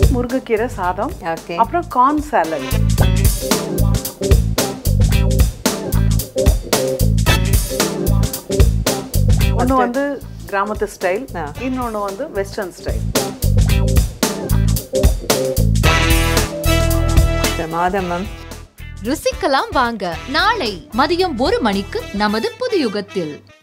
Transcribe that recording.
முருங்கைக்கீரை சாதம், ஓகே. அப்புறம் கார்ன் சாலட். ஒன்று வந்து கிராமத்து ஸ்டைல், இன்னொன்று வந்து வெஸ்டர்ன் ஸ்டைல். மாதம் ருசிக்கலாம் வாங்க. நாளை மதியம் 1 மணிக்கு நமது புது யுகத்தில்.